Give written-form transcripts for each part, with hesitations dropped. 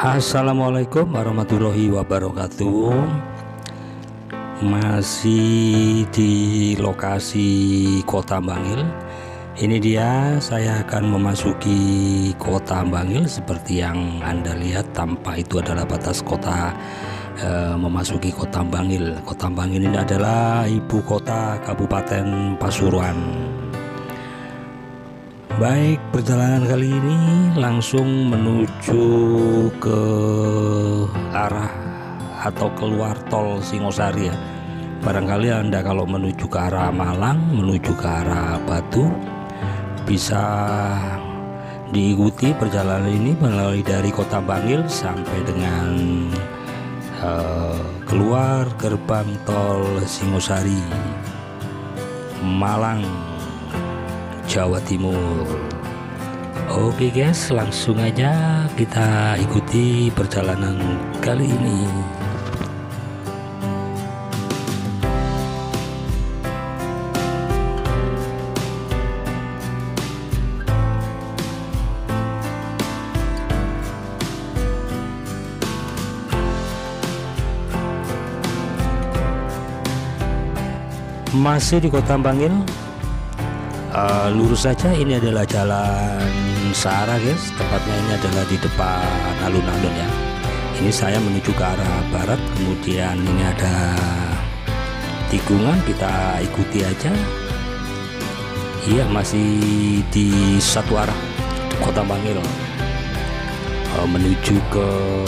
Assalamualaikum warahmatullahi wabarakatuh. Masih di lokasi Kota Bangil. Ini dia, saya akan memasuki Kota Bangil. Seperti yang Anda lihat, tampak itu adalah batas kota. Memasuki Kota Bangil. Kota Bangil ini adalah ibu kota Kabupaten Pasuruan. Baik, perjalanan kali ini langsung menuju ke arah atau keluar tol Singosari ya. Barangkali Anda kalau menuju ke arah Malang, menuju ke arah Batu, bisa diikuti perjalanan ini melalui dari Kota Bangil sampai dengan keluar gerbang tol Singosari, Malang, Jawa Timur. Oke guys, langsung aja kita ikuti perjalanan kali ini. Masih di Kota Bangil. Lurus saja, ini adalah jalan searah guys, tepatnya ini adalah di depan alun-alun ya. Ini saya menuju ke arah barat, kemudian ini ada tikungan, kita ikuti aja. Iya, masih di satu arah Kota Bangil, menuju ke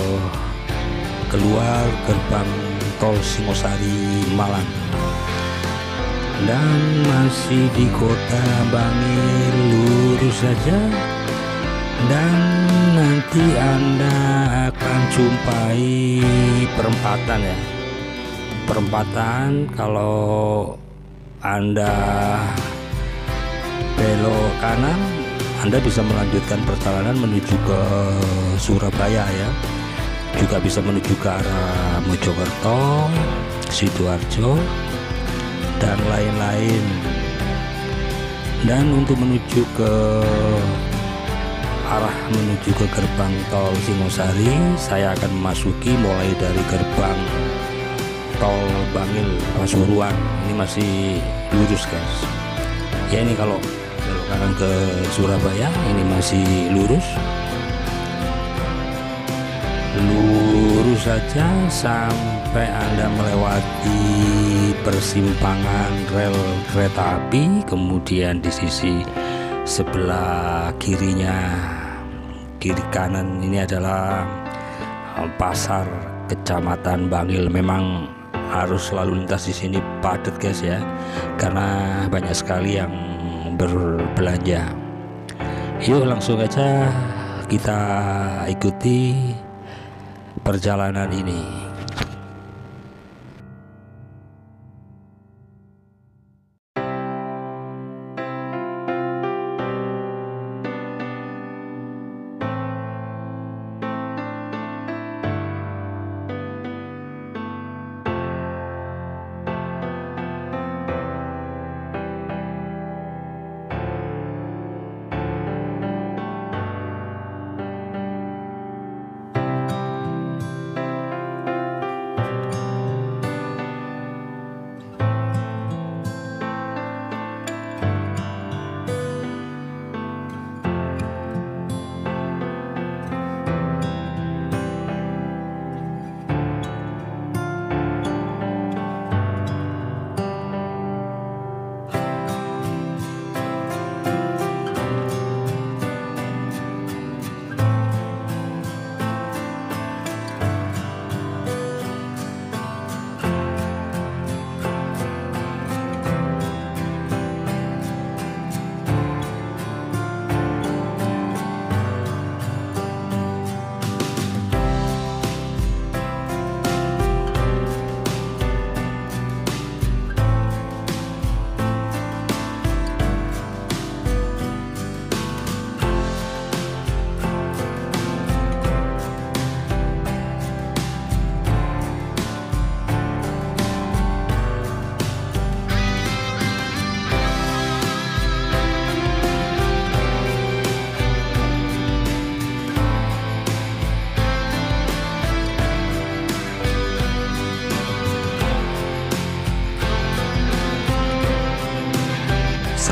keluar gerbang tol Singosari, Malang. Dan masih di Kota Bangil, lurus saja, dan nanti Anda akan jumpai perempatan ya. Perempatan, kalau Anda belok kanan, Anda bisa melanjutkan perjalanan menuju ke Surabaya ya. Juga bisa menuju ke arah Mojokerto, Sidoarjo, dan lain-lain. Dan untuk menuju ke arah menuju ke gerbang tol Singosari, saya akan memasuki mulai dari gerbang tol Bangil Pasuruan. Ini masih lurus guys ya. Ini kalau belok kanan ke Surabaya, ini masih lurus saja sampai Anda melewati persimpangan rel kereta api. Kemudian di sisi sebelah kirinya, kiri kanan, ini adalah pasar Kecamatan Bangil. Memang harus lalu lintas di sini padat guys ya, karena banyak sekali yang berbelanja. Yuk langsung aja kita ikuti perjalanan ini.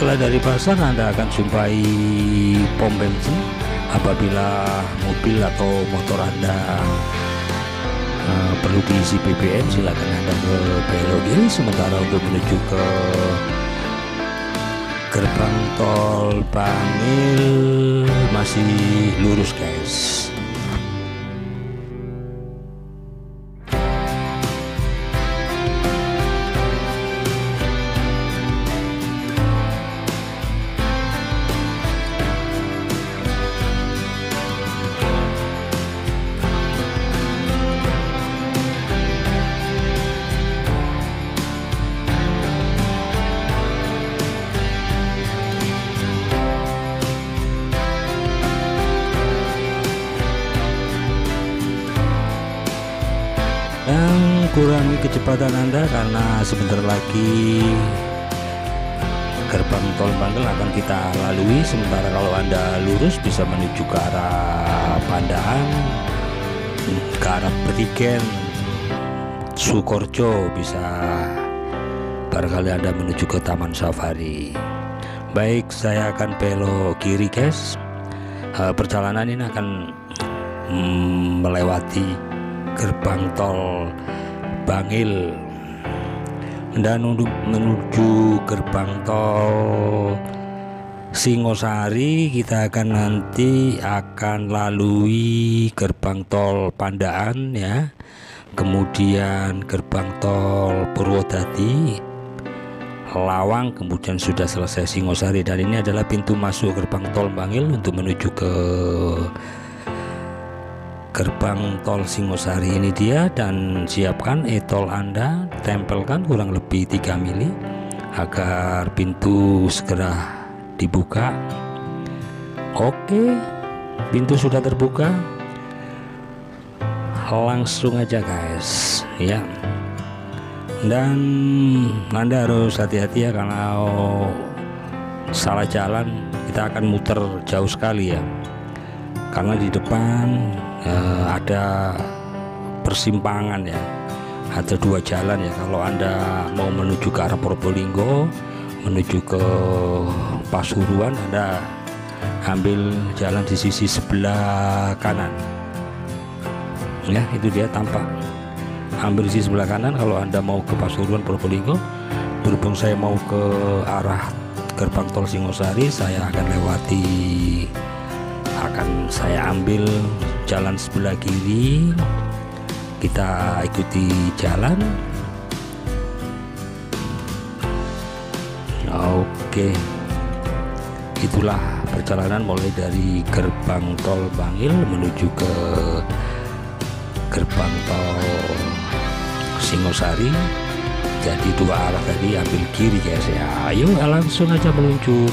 Setelah dari pasar, Anda akan jumpai pom bensin. Apabila mobil atau motor Anda perlu diisi BBM, silakan Anda ke belok kiri. Sementara untuk menuju ke gerbang tol Bangil masih lurus, guys. Dan kurangi kecepatan Anda karena sebentar lagi gerbang tol Bangil akan kita lalui. Sementara kalau Anda lurus bisa menuju ke arah Pandaan, ke arah Prigen, Sukorjo, bisa barangkali Anda menuju ke Taman Safari. Baik, saya akan belok kiri, guys. Perjalanan ini akan melewati gerbang tol Bangil, dan untuk menuju gerbang tol Singosari kita nanti akan lalui gerbang tol Pandaan ya, kemudian gerbang tol Purwodadi, Lawang, kemudian sudah selesai Singosari. Dan ini adalah pintu masuk gerbang tol Bangil untuk menuju ke gerbang tol Singosari. Ini dia, dan siapkan e-tol Anda, tempelkan kurang lebih 3 mili agar pintu segera dibuka. Oke, pintu sudah terbuka, langsung aja, guys ya. Dan Anda harus hati-hati ya, kalau salah jalan kita akan muter jauh sekali ya, karena di depan ada persimpangan ya, ada 2 jalan ya. Kalau Anda mau menuju ke arah Probolinggo, menuju ke Pasuruan, Anda ambil jalan di sisi sebelah kanan ya, itu dia tampak, ambil di sisi sebelah kanan. Kalau Anda mau ke Pasuruan, Probolinggo, berhubung saya mau ke arah gerbang tol Singosari, saya akan saya ambil jalan sebelah kiri. Kita ikuti jalan. Oke, itulah perjalanan mulai dari gerbang tol Bangil menuju ke gerbang tol Singosari. Jadi 2 arah tadi ambil kiri, guys ya. Ayo langsung aja meluncur.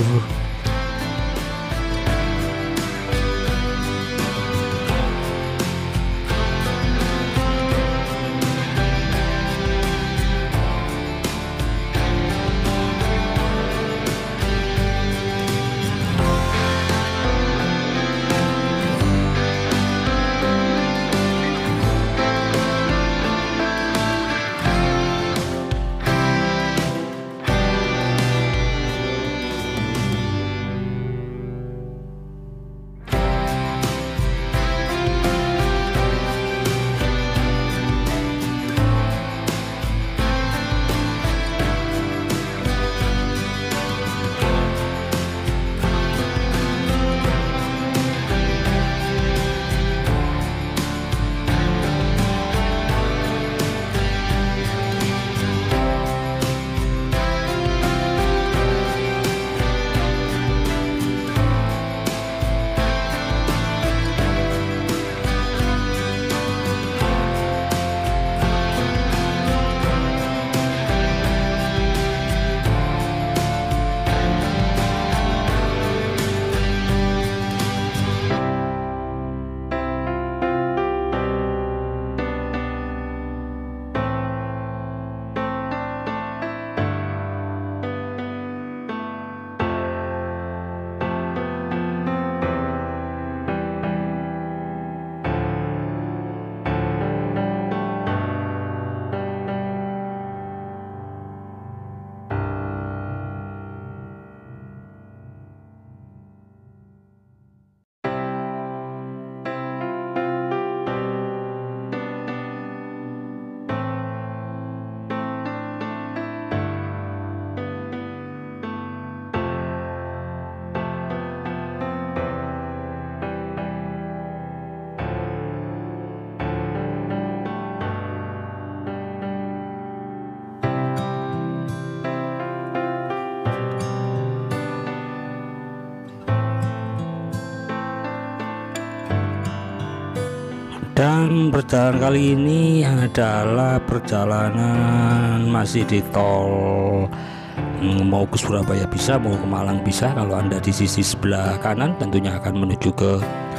Dan perjalanan kali ini adalah perjalanan masih di tol. Mau ke Surabaya bisa, mau ke Malang bisa. Kalau Anda di sisi sebelah kanan tentunya akan menuju ke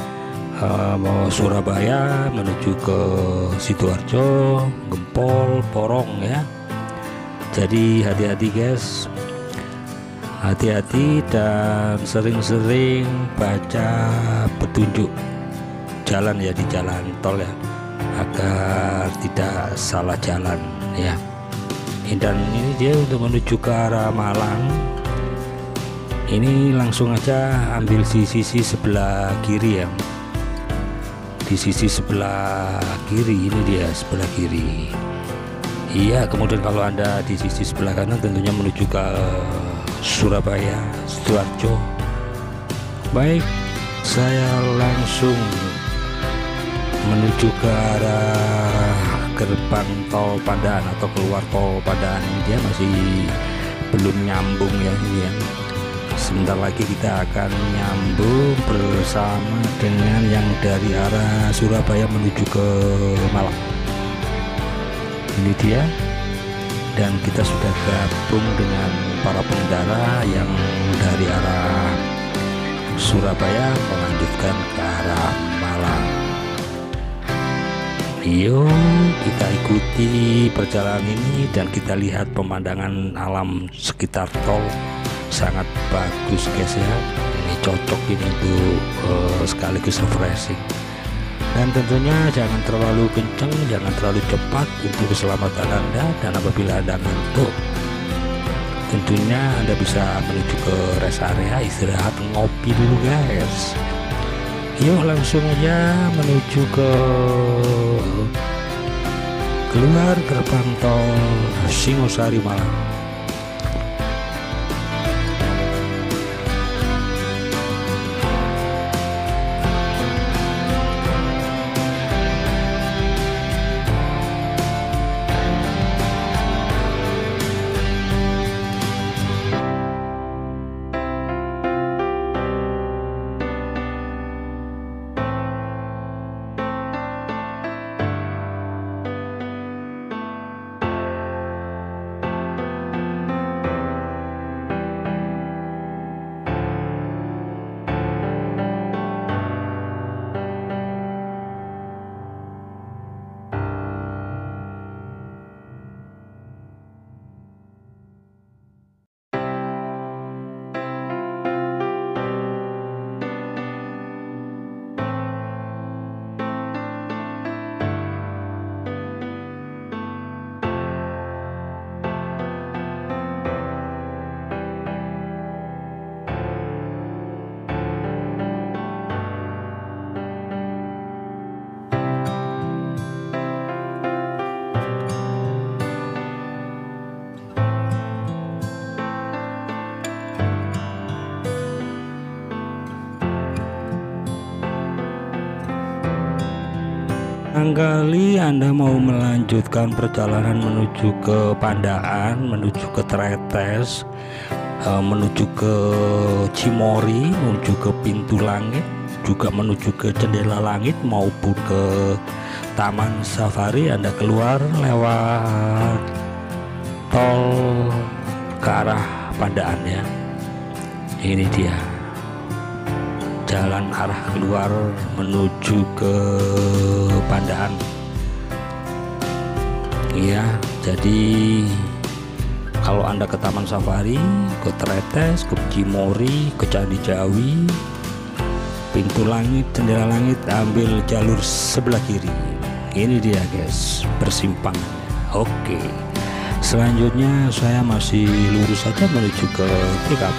Surabaya, menuju ke Sidoarjo, Gempol, Porong ya. Jadi hati-hati guys, hati-hati dan sering-sering baca petunjuk jalan ya, di jalan tol ya, agar tidak salah jalan ya. Dan ini dia untuk menuju ke arah Malang. Ini langsung aja ambil di sisi sebelah kiri ya, di sisi sebelah kiri. Ini dia sebelah kiri. Iya, kemudian kalau Anda di sisi sebelah kanan tentunya menuju ke Surabaya, Sidoarjo. Baik, saya langsung menuju ke arah gerbang tol Pandaan atau keluar tol Pandaan. Dia masih belum nyambung ya ini ya. Sebentar lagi kita akan nyambung bersama dengan yang dari arah Surabaya menuju ke Malang. Ini dia, dan kita sudah gabung dengan para pengendara yang dari arah Surabaya melanjutkan ke arah Malang. Yuk kita ikuti perjalanan ini dan kita lihat pemandangan alam sekitar tol. Sangat bagus guys ya. Ini cocok ini untuk sekaligus refreshing. Dan tentunya jangan terlalu kencang, jangan terlalu cepat untuk keselamatan Anda. Dan apabila Anda ngantuk, tentunya Anda bisa menuju ke rest area istirahat, ngopi dulu guys. Yuk langsung aja menuju ke keluar gerbang tol Singosari Malang. Barangkali Anda mau melanjutkan perjalanan menuju ke Pandaan, menuju ke Tretes, menuju ke Cimory, menuju ke Pintu Langit, juga menuju ke Jendela Langit maupun ke Taman Safari. Anda keluar lewat tol ke arah Pandaan ya. Ini dia jalan arah keluar menuju ke Pandaan. Iya, jadi kalau Anda ke Taman Safari, ke Tretes, ke Cimory, ke Candi Jawi, Pintu Langit, Jendela Langit, ambil jalur sebelah kiri. Ini dia guys, persimpangannya. Oke, selanjutnya saya masih lurus saja menuju ke TKP.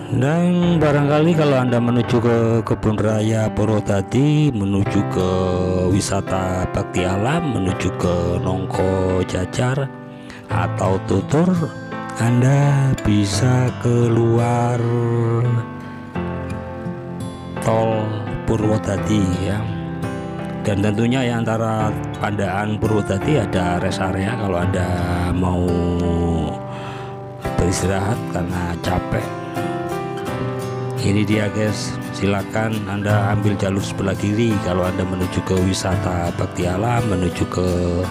Dan barangkali kalau Anda menuju ke Kebun Raya Purwodadi, menuju ke wisata bakti alam, menuju ke Nongko Jajar atau Tutur, Anda bisa keluar tol Purwodadi ya. Dan tentunya ya antara Pandaan Purwodadi ada rest area kalau Anda mau beristirahat karena capek. Ini dia guys, silakan Anda ambil jalur sebelah kiri kalau Anda menuju ke wisata bakti alam, menuju ke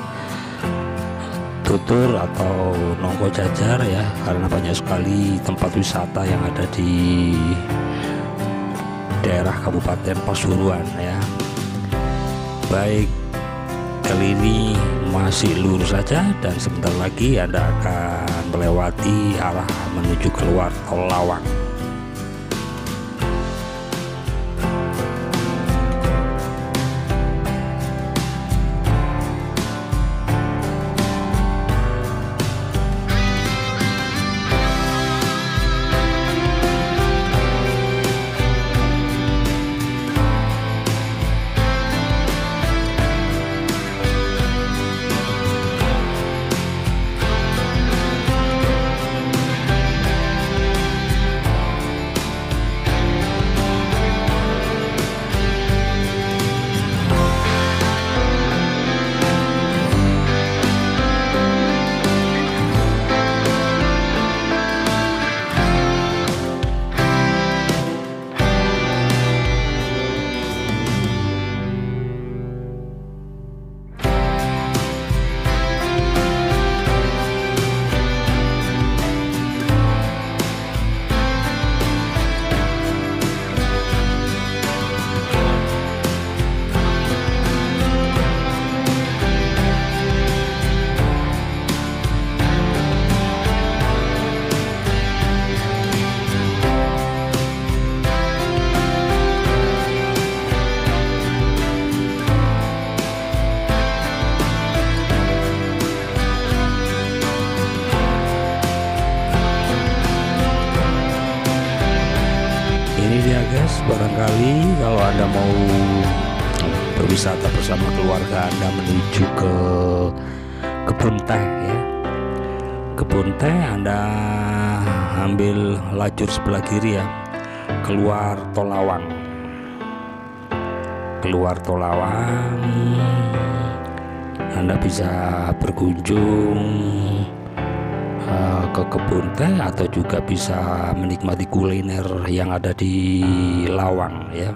Tutur atau Nongko Jajar ya, karena banyak sekali tempat wisata yang ada di daerah Kabupaten Pasuruan ya. Baik, kali ini masih lurus saja dan sebentar lagi Anda akan melewati arah menuju keluar tol Lawang. Ini dia guys, barangkali kalau Anda mau berwisata bersama keluarga Anda menuju ke kebun teh ya. Kebun teh Anda ambil lajur sebelah kiri ya, keluar tol Lawang. Keluar tol Lawang, Anda bisa berkunjung ke kebun teh atau juga bisa menikmati kuliner yang ada di Lawang ya.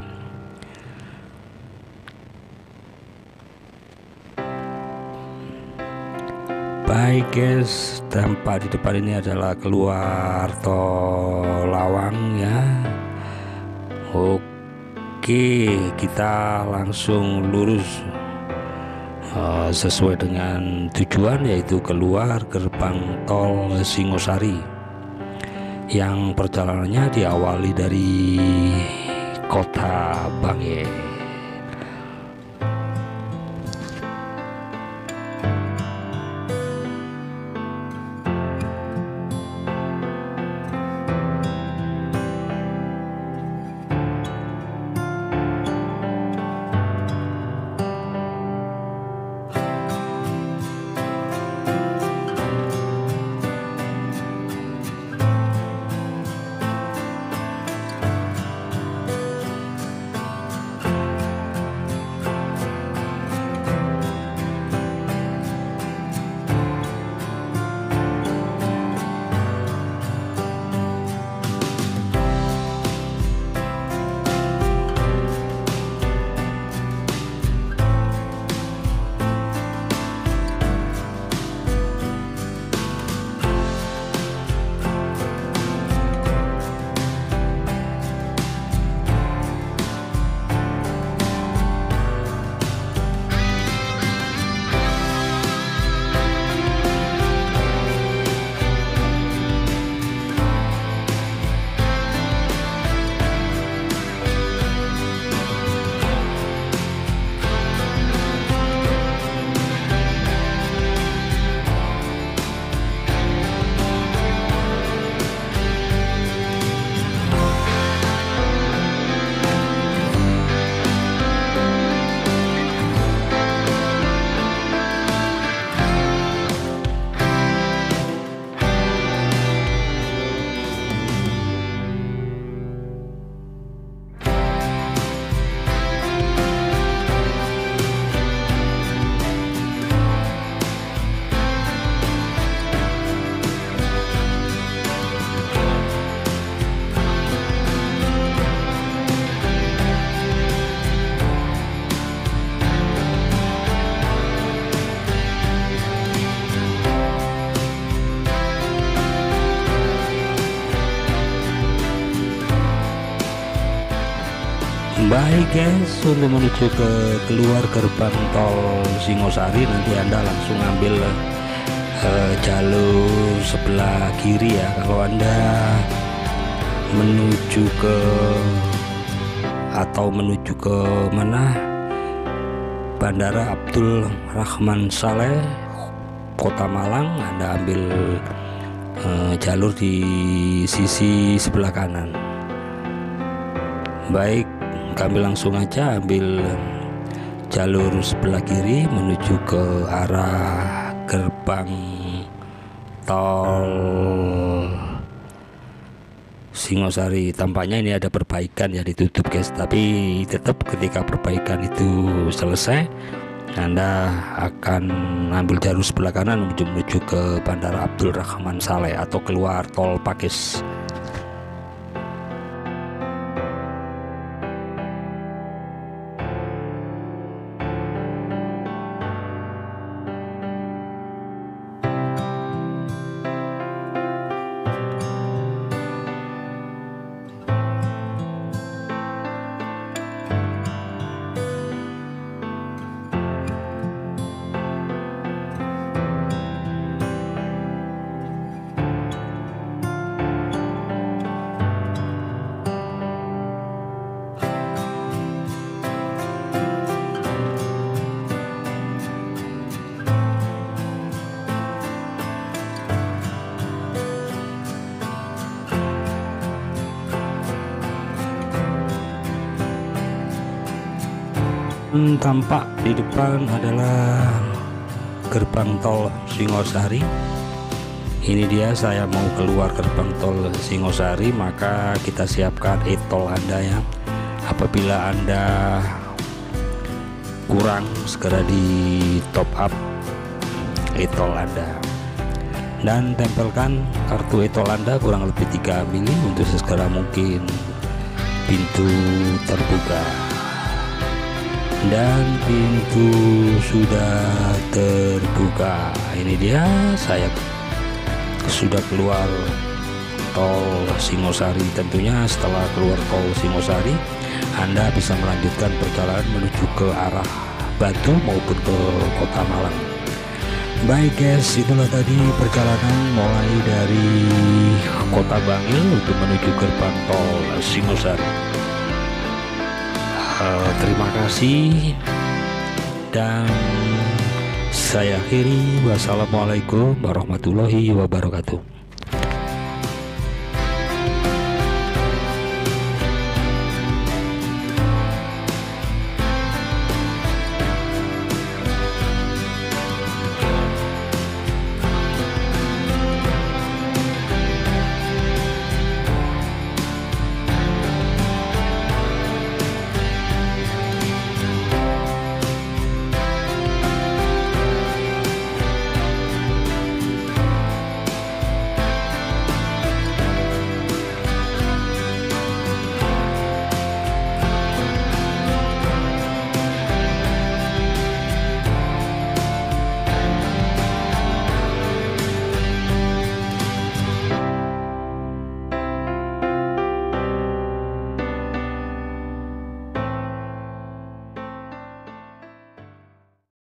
Baik guys, tempat di depan ini adalah keluar tol Lawang ya. Oke, kita langsung lurus sesuai dengan tujuan, yaitu keluar gerbang tol Singosari yang perjalanannya diawali dari Kota Bangil. Baik guys, untuk menuju ke keluar gerbang tol Singosari nanti Anda langsung ambil jalur sebelah kiri ya. Kalau Anda menuju ke mana, Bandara Abdul Rahman Saleh Kota Malang, Anda ambil jalur di sisi sebelah kanan. Baik, kami langsung aja ambil jalur sebelah kiri menuju ke arah gerbang tol Singosari. Tampaknya ini ada perbaikan ya, ditutup guys, tapi tetap ketika perbaikan itu selesai Anda akan ambil jalur sebelah kanan menuju ke Bandara Abdul Rahman Saleh atau keluar tol Pakis. Tampak di depan adalah gerbang tol Singosari. Ini dia, saya mau keluar gerbang tol Singosari, maka kita siapkan e-tol Anda ya. Apabila Anda kurang, segera di top up e-tol Anda dan tempelkan kartu e-tol Anda kurang lebih 3 mili untuk segera mungkin pintu terbuka. Dan pintu sudah terbuka. Ini dia, saya sudah keluar tol Singosari. Tentunya setelah keluar tol Singosari Anda bisa melanjutkan perjalanan menuju ke arah Batu maupun ke Kota Malang. Baik guys, itulah tadi perjalanan mulai dari Kota Bangil untuk menuju gerbang tol Singosari. Terima kasih dan saya akhiri. Wassalamualaikum warahmatullahi wabarakatuh.